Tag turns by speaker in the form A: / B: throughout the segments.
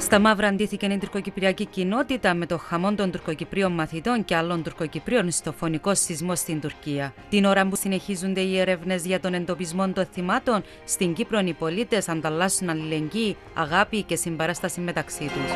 A: Στα Μαύρα αντίθηκε η τουρκοκυπριακή κοινότητα με το χαμό των τουρκοκυπρίων μαθητών και άλλων τουρκοκυπρίων στο φωνικό σεισμό στην Τουρκία. Την ώρα που συνεχίζονται οι ερεύνες για τον εντοπισμό των θυμάτων, στην Κύπρο οι πολίτες ανταλλάσσουν αλληλεγγύη, αγάπη και συμπαράσταση μεταξύ τους.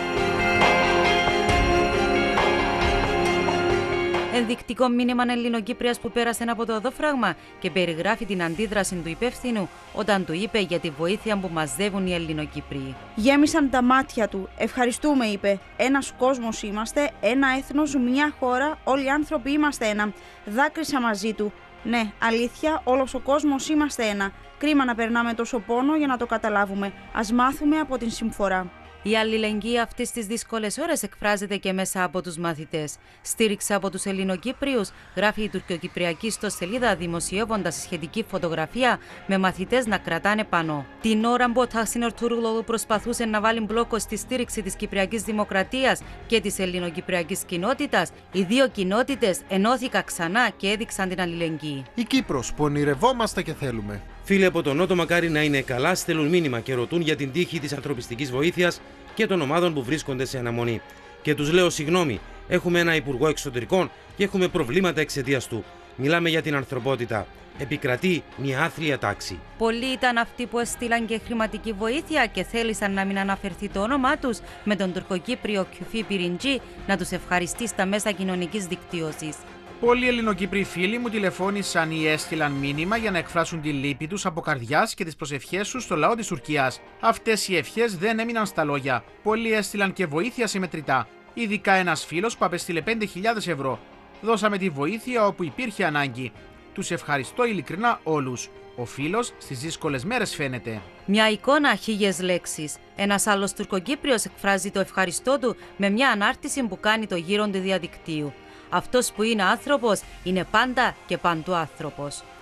A: Ενδεικτικό μήνυμα Ελληνοκύπριας που πέρασε από το οδόφραγμα και περιγράφει την αντίδραση του υπεύθυνου όταν του είπε για τη βοήθεια που μαζεύουν οι Ελληνοκύπριοι.
B: Γέμισαν τα μάτια του. Ευχαριστούμε, είπε. Ένας κόσμος είμαστε, ένα έθνος, μια χώρα, όλοι οι άνθρωποι είμαστε ένα. Δάκρυσα μαζί του. Ναι, αλήθεια, όλος ο κόσμος είμαστε ένα. Κρίμα να περνάμε τόσο πόνο για να το καταλάβουμε. Ας μάθουμε από την συμφορά.
A: Η αλληλεγγύη αυτής τις δύσκολες ώρες εκφράζεται και μέσα από τους μαθητές. Στήριξη από τους Ελληνοκύπριους, γράφει η τουρκοκυπριακή ιστοσελίδα δημοσιεύοντας σχετική φωτογραφία με μαθητές να κρατάνε πανό. Την ώρα που ο Ταχσίν Ερτουρόγλου προσπαθούσε να βάλει μπλόκο στη στήριξη της Κυπριακής Δημοκρατίας και της Ελληνοκυπριακής κοινότητας, οι δύο κοινότητες ενώθηκαν ξανά και έδειξαν την αλληλεγγύη.
C: Η Κύπρος που ονειρευόμαστε και θέλουμε.
D: Φίλοι από τον Νότο μακάρι να είναι καλά, στέλνουν μήνυμα και ρωτούν για την τύχη της ανθρωπιστικής βοήθειας και των ομάδων που βρίσκονται σε αναμονή. Και τους λέω συγγνώμη, έχουμε ένα υπουργό εξωτερικών και έχουμε προβλήματα εξαιτίας του. Μιλάμε για την ανθρωπότητα. Επικρατεί μια άθλια τάξη.
A: Πολλοί ήταν αυτοί που έστειλαν και χρηματική βοήθεια και θέλησαν να μην αναφερθεί το όνομά τους, με τον τουρκοκύπριο Κιουφί Πυριντζή να τους ευχαριστεί στα μέσα κοινωνικής δικτύωσης.
E: Πολλοί Ελληνοκύπριοι φίλοι μου τηλεφώνησαν ή έστειλαν μήνυμα για να εκφράσουν τη λύπη τους από καρδιάς και τις προσευχές τους στο λαό της Τουρκίας. Αυτές οι ευχές δεν έμειναν στα λόγια. Πολλοί έστειλαν και βοήθεια σε μετρητά. Ειδικά ένας φίλος που απέστειλε 5.000 ευρώ. Δώσαμε τη βοήθεια όπου υπήρχε ανάγκη. Τους ευχαριστώ ειλικρινά όλους. Ο φίλος στις δύσκολες μέρες φαίνεται.
A: Μια εικόνα, χίλιες λέξεις. Ένας άλλος τουρκοκύπριος εκφράζει το ευχαριστώ του με μια ανάρτηση που κάνει το γύρο του διαδικτύου. Αυτός που είναι άνθρωπος είναι πάντα και παντού άνθρωπος.